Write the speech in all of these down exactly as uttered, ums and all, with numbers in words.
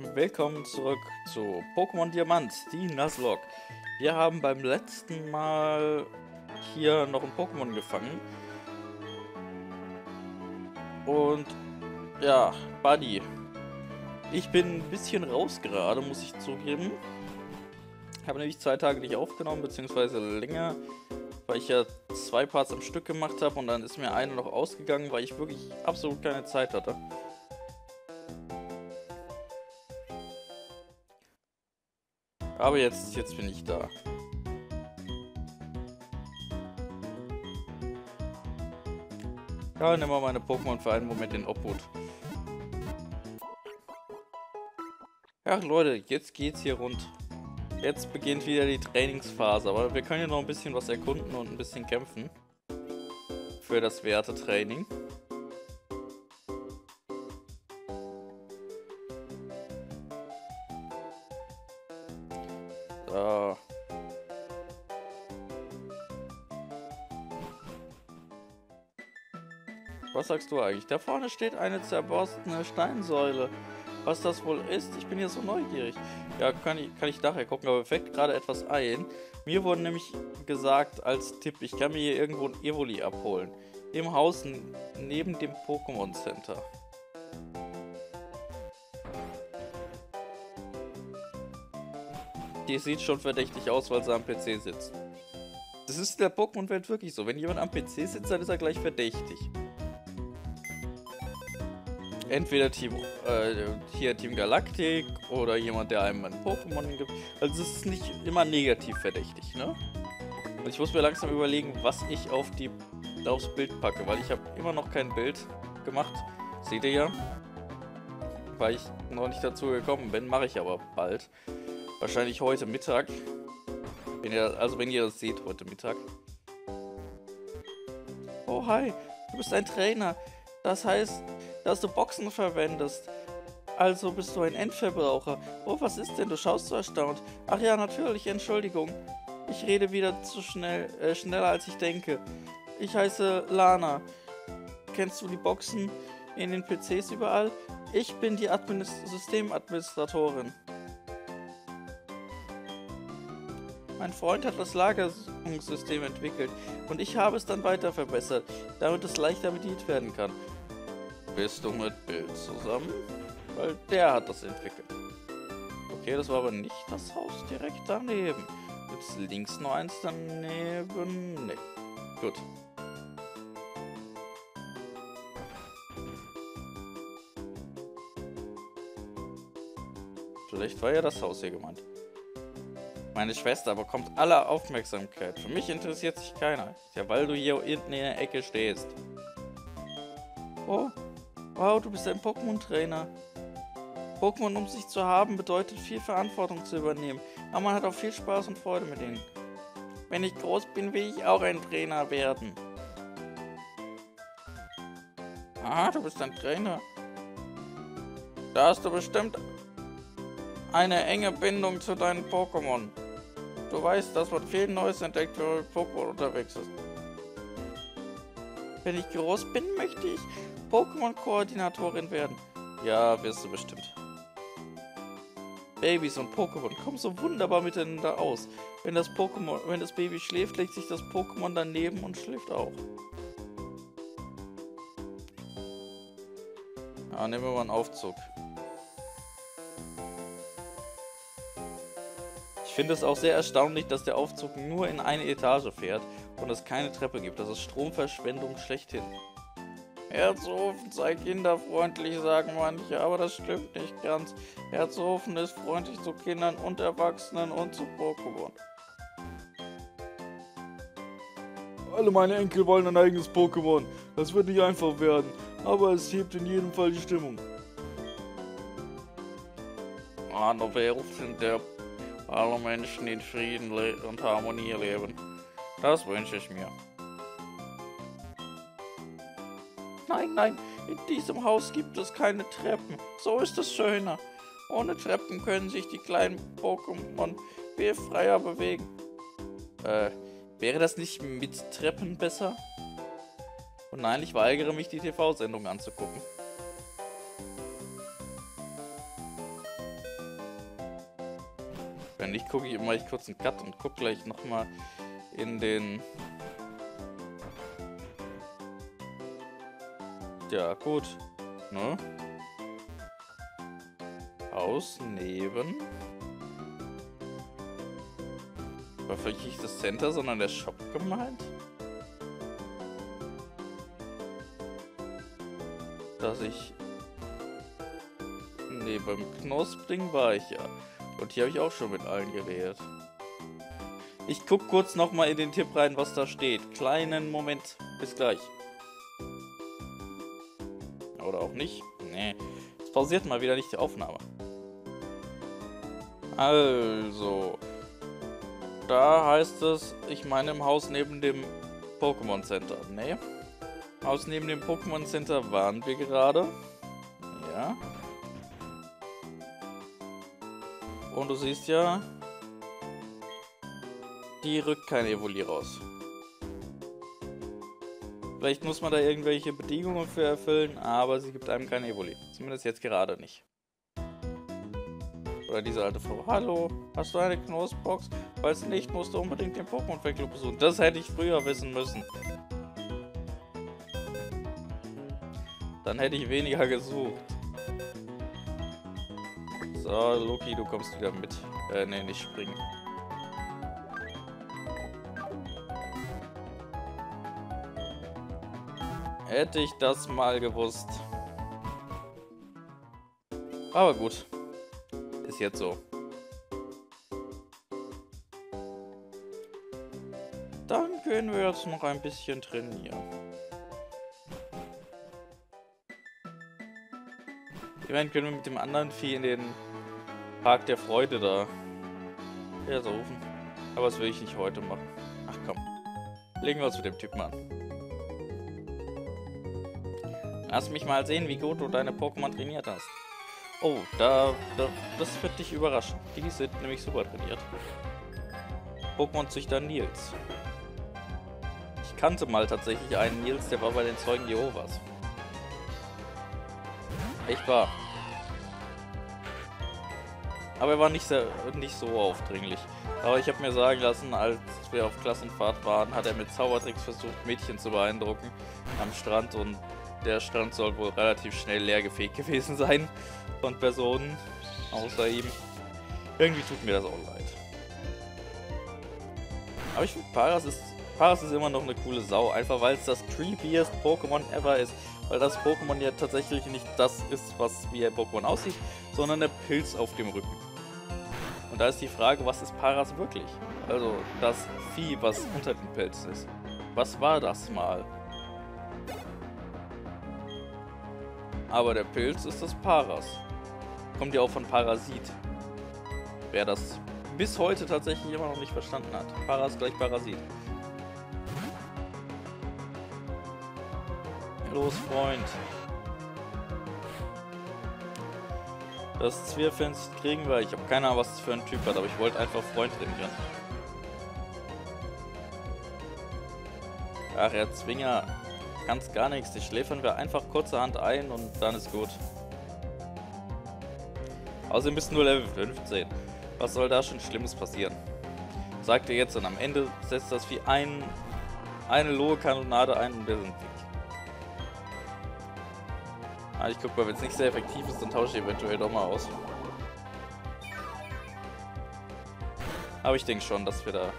willkommen zurück zu Pokémon Diamant, die Nuzlocke. Wir haben beim letzten Mal hier noch ein Pokémon gefangen. Und ja, Buddy. Ich bin ein bisschen raus gerade, muss ich zugeben. Ich habe nämlich zwei Tage nicht aufgenommen, beziehungsweise länger, weil ich ja zwei Parts am Stück gemacht habe und dann ist mir eine noch ausgegangen, weil ich wirklich absolut keine Zeit hatte. Aber jetzt, jetzt bin ich da. Ja, nimm mal meine Pokémon für einen Moment in Obhut. Ach Leute, jetzt geht's hier rund. Jetzt beginnt wieder die Trainingsphase, aber wir können ja noch ein bisschen was erkunden und ein bisschen kämpfen. Für das Wertetraining. So. Was sagst du eigentlich? Da vorne steht eine zerborstene Steinsäule. Was das wohl ist? Ich bin hier so neugierig. Ja, kann ich, kann ich nachher gucken, aber mir fällt gerade etwas ein. Mir wurde nämlich gesagt als Tipp, ich kann mir hier irgendwo ein Evoli abholen. Im Haus neben dem Pokémon Center. Die sieht schon verdächtig aus, weil sie am P C sitzt. Das ist in der Pokémon-Welt wirklich so. Wenn jemand am P C sitzt, dann ist er gleich verdächtig. Entweder Team, äh, hier Team Galactic oder jemand, der einem ein Pokémon gibt. Also es ist nicht immer negativ verdächtig, ne? Und ich muss mir langsam überlegen, was ich auf die, aufs Bild packe, weil ich habe immer noch kein Bild gemacht. Seht ihr ja? Weil ich noch nicht dazu gekommen bin, mache ich aber bald. Wahrscheinlich heute Mittag. Wenn ihr, also wenn ihr das seht, heute Mittag. Oh hi, du bist ein Trainer. Das heißt, dass du Boxen verwendest. Also bist du ein Endverbraucher. Oh, was ist denn? Du schaust so erstaunt. Ach ja, natürlich, Entschuldigung. Ich rede wieder zu schnell, äh, schneller als ich denke. Ich heiße Lana. Kennst du die Boxen in den P Cs überall? Ich bin die Administ- Systemadministratorin. Mein Freund hat das Lagerungssystem entwickelt und ich habe es dann weiter verbessert, damit es leichter bedient werden kann. Bist du mit Bill zusammen? Weil der hat das entwickelt. Okay, das war aber nicht das Haus direkt daneben. Jetzt links noch eins daneben. Ne, gut. Vielleicht war ja das Haus hier gemeint. Meine Schwester bekommt alle Aufmerksamkeit. Für mich interessiert sich keiner. Ja, weil du hier hinten in der Ecke stehst. Oh, wow, du bist ein Pokémon-Trainer. Pokémon um sich zu haben bedeutet viel Verantwortung zu übernehmen. Aber man hat auch viel Spaß und Freude mit ihnen. Wenn ich groß bin, will ich auch ein Trainer werden. Ah, du bist ein Trainer. Da hast du bestimmt eine enge Bindung zu deinen Pokémon. Du weißt, dass man viel Neues entdeckt, wenn man mit Pokémon unterwegs ist. Wenn ich groß bin, möchte ich Pokémon-Koordinatorin werden. Ja, wirst du bestimmt. Babys und Pokémon kommen so wunderbar miteinander aus. Wenn das Pokémon, wenn das Baby schläft, legt sich das Pokémon daneben und schläft auch. Ja, nehmen wir mal einen Aufzug. Ich finde es auch sehr erstaunlich, dass der Aufzug nur in eine Etage fährt und es keine Treppe gibt. Das ist Stromverschwendung schlechthin. Herzhofen sei kinderfreundlich, sagen manche, aber das stimmt nicht ganz. Herzhofen ist freundlich zu Kindern und Erwachsenen und zu Pokémon. Alle meine Enkel wollen ein eigenes Pokémon. Das wird nicht einfach werden, aber es hebt in jedem Fall die Stimmung. Eine Welt, in der alle Menschen in Frieden und Harmonie leben. Das wünsche ich mir. Nein, nein, in diesem Haus gibt es keine Treppen. So ist es schöner. Ohne Treppen können sich die kleinen Pokémon viel freier bewegen. Äh, wäre das nicht mit Treppen besser? Und nein, ich weigere mich, die T V-Sendung anzugucken. Wenn nicht, gucke ich immer ich kurz einen Cut und gucke gleich nochmal in den... Ja, gut. Ne? Haus neben... War vielleicht nicht das Center, sondern der Shop gemeint? Dass ich... Nee, beim Knospring war ich ja. Und hier habe ich auch schon mit allen geredet. Ich guck kurz nochmal in den Tipp rein, was da steht. Kleinen Moment. Bis gleich. Oder auch nicht. Nee. Es pausiert mal wieder nicht die Aufnahme. Also... Da heißt es, ich meine im Haus neben dem Pokémon Center. Nee. Haus neben dem Pokémon Center waren wir gerade. Ja. Und du siehst ja, die rückt kein Evoli raus. Vielleicht muss man da irgendwelche Bedingungen für erfüllen, aber sie gibt einem kein Evoli. Zumindest jetzt gerade nicht. Oder diese alte Frau. Hallo, hast du eine Knusbox? Falls nicht, musst du unbedingt den Pokémon-Fanclub besuchen. Das hätte ich früher wissen müssen. Dann hätte ich weniger gesucht. So, Loki, du kommst wieder mit. Äh, nee, nicht springen. Hätte ich das mal gewusst. Aber gut. Ist jetzt so. Dann können wir jetzt noch ein bisschen trainieren. Immerhin können wir mit dem anderen Vieh in den Park der Freude da ja, so rufen. Aber das will ich nicht heute machen. Ach komm. Legen wir uns mit dem Typen an. Lass mich mal sehen, wie gut du deine Pokémon trainiert hast. Oh, da, da das wird dich überraschen. Die sind nämlich super trainiert. Pokémon-Züchter Nils. Ich kannte mal tatsächlich einen Nils, der war bei den Zeugen Jehovas. Echt wahr. Aber er war nicht, sehr, nicht so aufdringlich. Aber ich habe mir sagen lassen, als wir auf Klassenfahrt waren, hat er mit Zaubertricks versucht, Mädchen zu beeindrucken am Strand. Und der Strand soll wohl relativ schnell leergefegt gewesen sein von Personen, außer ihm. Irgendwie tut mir das auch leid. Aber ich finde, Paras ist, Paras ist immer noch eine coole Sau. Einfach weil es das creepiest Pokémon ever ist. Weil das Pokémon ja tatsächlich nicht das ist, was wie ein Pokémon aussieht, sondern der Pilz auf dem Rücken. Und da ist die Frage, was ist Paras wirklich? Also das Vieh, was unter dem Pilz ist. Was war das mal? Aber der Pilz ist das Paras. Kommt ja auch von Parasit. Wer das bis heute tatsächlich immer noch nicht verstanden hat. Paras gleich Parasit. Los, Freund. Das Zwirfinst kriegen wir. Ich habe keine Ahnung, was das für ein Typ hat, aber ich wollte einfach Freund trainieren. Ach, Herr Zwinger. Kannst gar nichts. Die schläfern wir einfach kurzerhand ein und dann ist gut. Außerdem bist du nur Level fünfzehn. Was soll da schon Schlimmes passieren? Sagt ihr jetzt und am Ende setzt das wie ein, eine Lohe-Kanonade ein und wir sind weg. Ah, ich guck mal, wenn es nicht sehr effektiv ist, dann tausche ich eventuell doch mal aus. Aber ich denke schon, dass wir da...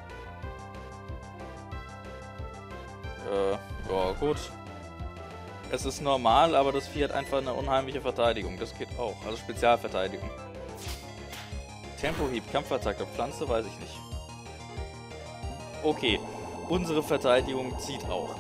Äh, ja gut. Es ist normal, aber das Vieh hat einfach eine unheimliche Verteidigung. Das geht auch. Also Spezialverteidigung. Tempohieb, Kampfattacke, Pflanze, weiß ich nicht. Okay. Unsere Verteidigung zieht auch.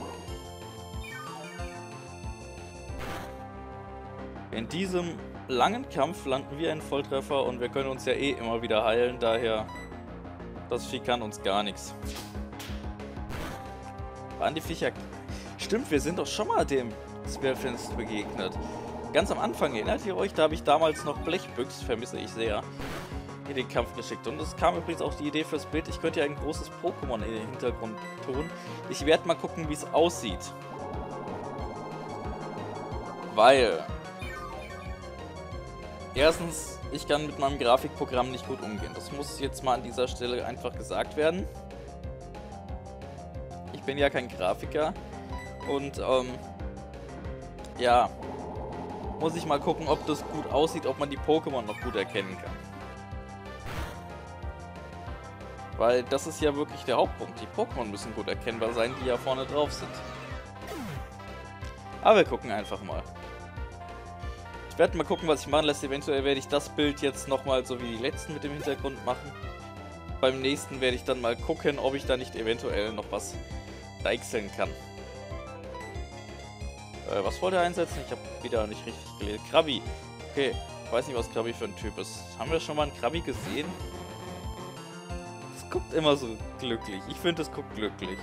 In diesem langen Kampf landen wir einen Volltreffer und wir können uns ja eh immer wieder heilen, daher das Vieh kann uns gar nichts. Waren die Viecher... Stimmt, wir sind doch schon mal dem Zwirfinst begegnet. Ganz am Anfang, erinnert ihr euch, da habe ich damals noch Blechbüchs, vermisse ich sehr, in den Kampf geschickt. Und es kam übrigens auch die Idee fürs Bild, ich könnte ja ein großes Pokémon in den Hintergrund tun. Ich werde mal gucken, wie es aussieht. Weil... Erstens, ich kann mit meinem Grafikprogramm nicht gut umgehen. Das muss jetzt mal an dieser Stelle einfach gesagt werden. Ich bin ja kein Grafiker. Und, ähm, ja, muss ich mal gucken, ob das gut aussieht, ob man die Pokémon noch gut erkennen kann. Weil das ist ja wirklich der Hauptpunkt. Die Pokémon müssen gut erkennbar sein, die ja vorne drauf sind. Aber wir gucken einfach mal. Ich werde mal gucken, was ich machen lässt. Eventuell werde ich das Bild jetzt nochmal so wie die letzten mit dem Hintergrund machen. Beim nächsten werde ich dann mal gucken, ob ich da nicht eventuell noch was deichseln kann. Äh, was wollte er einsetzen? Ich habe wieder nicht richtig gelesen. Krabi. Okay, ich weiß nicht, was Krabi für ein Typ ist. Haben wir schon mal einen Krabi gesehen? Das guckt immer so glücklich. Ich finde, das guckt glücklich.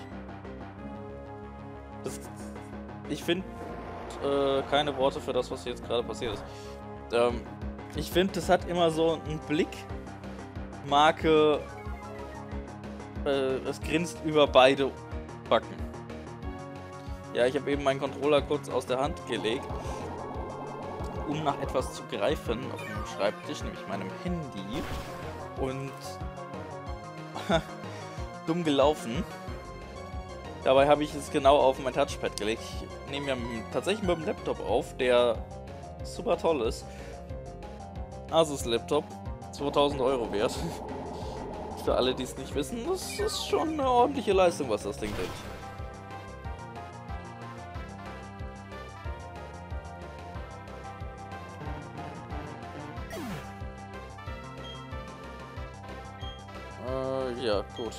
Das, ich finde äh, keine Worte für das, was jetzt gerade passiert ist. Ähm, ich finde, das hat immer so einen Blick. Marke. Äh, es grinst über beide Backen. Ja, ich habe eben meinen Controller kurz aus der Hand gelegt, um nach etwas zu greifen auf dem Schreibtisch, nämlich meinem Handy. Und dumm gelaufen. Dabei habe ich es genau auf mein Touchpad gelegt. Ich nehme ja tatsächlich mit dem Laptop auf, der super toll ist. Asus Laptop, zweitausend Euro wert. Für alle, die es nicht wissen, das ist schon eine ordentliche Leistung, was das Ding bringt. Äh, ja, gut.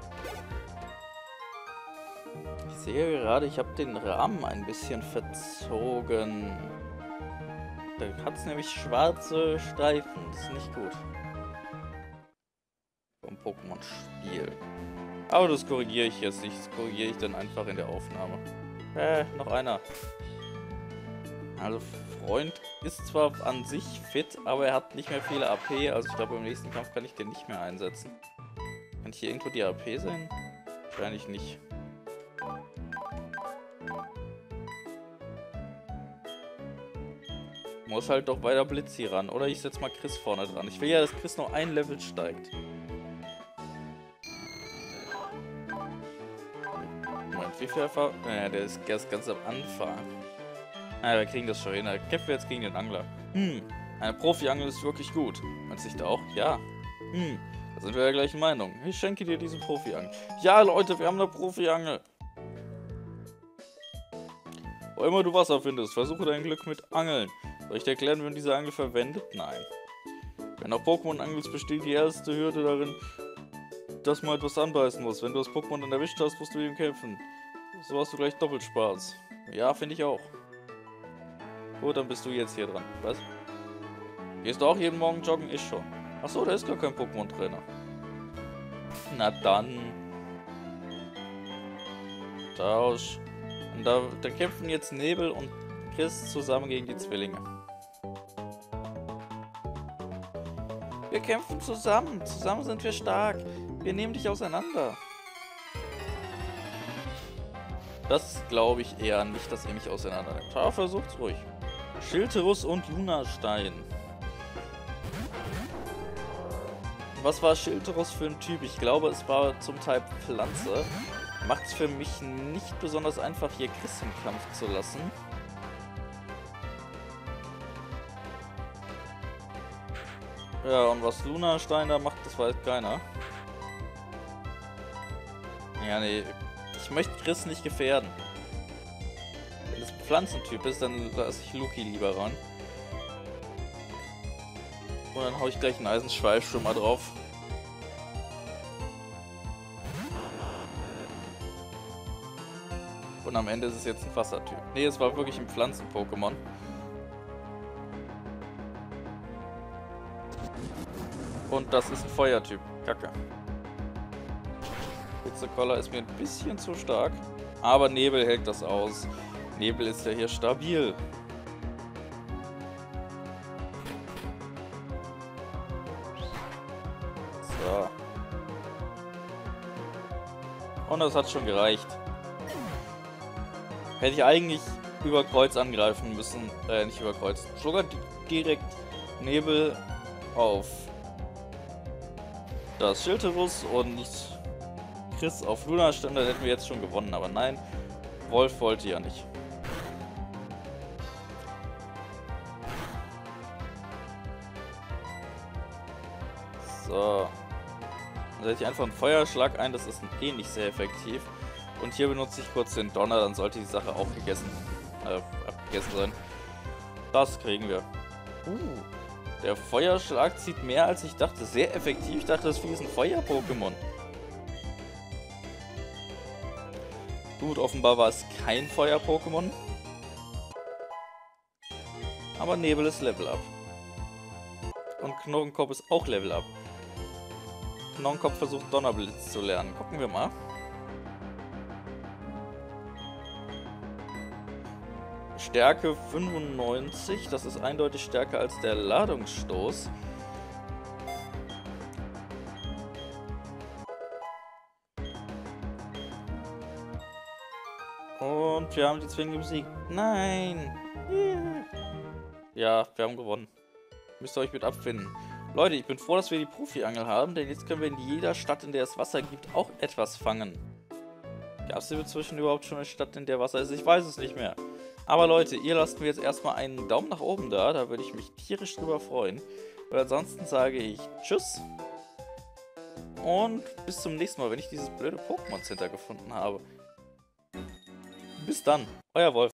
Ich sehe gerade, ich habe den Rahmen ein bisschen verzogen. Da hat es nämlich schwarze Streifen. Das ist nicht gut. Vom Pokémon-Spiel. Aber das korrigiere ich jetzt nicht. Das korrigiere ich dann einfach in der Aufnahme. Äh, noch einer. Also Freund ist zwar an sich fit, aber er hat nicht mehr viele A P. Also ich glaube, im nächsten Kampf kann ich den nicht mehr einsetzen. Kann ich hier irgendwo die A P sehen? Wahrscheinlich nicht. Muss halt doch weiter Blitzi ran. Oder ich setze mal Chris vorne dran. Ich will ja, dass Chris noch ein Level steigt. Moment, wie viel Erfahrung? Naja, der ist erst ganz am Anfang. Naja, wir kriegen das schon hin. Da kämpfen wir jetzt gegen den Angler. Hm, eine Profi-Angel ist wirklich gut. Meinst du nicht auch? Ja. Hm, da sind wir der gleichen Meinung. Ich schenke dir diesen Profi-Angel. Ja, Leute, wir haben eine Profi-Angel. Wo immer du Wasser findest, versuche dein Glück mit Angeln. Soll ich dir erklären, wie man diese Angel verwendet? Nein. Wenn auf Pokémon angelst, besteht die erste Hürde darin, dass man etwas anbeißen muss. Wenn du das Pokémon dann erwischt hast, musst du mit ihm kämpfen. So hast du gleich doppelt Spaß. Ja, finde ich auch. Gut, dann bist du jetzt hier dran. Was? Gehst du auch jeden Morgen joggen? Ich schon. Achso, da ist gar kein Pokémon-Trainer. Na dann. Tausch. Und da, da kämpfen jetzt Nebel und Chris zusammen gegen die Zwillinge. Wir kämpfen zusammen. Zusammen sind wir stark. Wir nehmen dich auseinander. Das glaube ich eher nicht, dass ihr mich auseinander nehmt. Aber versucht's ruhig. Schilterus und Lunastein. Was war Schilterus für ein Typ? Ich glaube, es war zum Teil Pflanze. Macht es für mich nicht besonders einfach, hier Chris im Kampf zu lassen. Ja, und was Lunastein da macht, das weiß keiner. Ja, nee. Ich möchte Chris nicht gefährden. Wenn es ein Pflanzentyp ist, dann lasse ich Luki lieber ran. Und dann hau ich gleich einen Eisenschweif schon mal drauf. Und am Ende ist es jetzt ein Wassertyp. Nee, es war wirklich ein Pflanzen-Pokémon. Und das ist ein Feuertyp. Kacke. Hitzekoller ist mir ein bisschen zu stark. Aber Nebel hält das aus. Nebel ist ja hier stabil. So. Und das hat schon gereicht. Hätte ich eigentlich über Kreuz angreifen müssen. Äh, nicht über Kreuz. Sogar direkt Nebel auf das Schilderus und Chris auf Luna stand, dann hätten wir jetzt schon gewonnen. Aber nein, Wolf wollte ja nicht. So. Dann setze ich einfach einen Feuerschlag ein, das ist eh nicht sehr effektiv. Und hier benutze ich kurz den Donner, dann sollte die Sache auch gegessen, äh, abgegessen sein. Das kriegen wir. Uh, der Feuerschlag zieht mehr als ich dachte. Sehr effektiv. Ich dachte, das Vieh ist ein Feuer-Pokémon. Gut, offenbar war es kein Feuer-Pokémon. Aber Nebel ist Level Up. Und Knochenkopf ist auch Level Up. Knochenkopf versucht Donnerblitz zu lernen. Gucken wir mal. Stärke fünfundneunzig, das ist eindeutig stärker als der Ladungsstoß. Und wir haben die Zwillinge besiegt. Nein! Ja, wir haben gewonnen. Müsst ihr euch mit abfinden. Leute, ich bin froh, dass wir die Profi-Angel haben, denn jetzt können wir in jeder Stadt, in der es Wasser gibt, auch etwas fangen. Gab es inzwischen überhaupt schon eine Stadt, in der Wasser ist? Ich weiß es nicht mehr. Aber Leute, ihr lasst mir jetzt erstmal einen Daumen nach oben da, da würde ich mich tierisch drüber freuen. Und ansonsten sage ich Tschüss und bis zum nächsten Mal, wenn ich dieses blöde Pokémon Center gefunden habe. Bis dann, euer Wolf.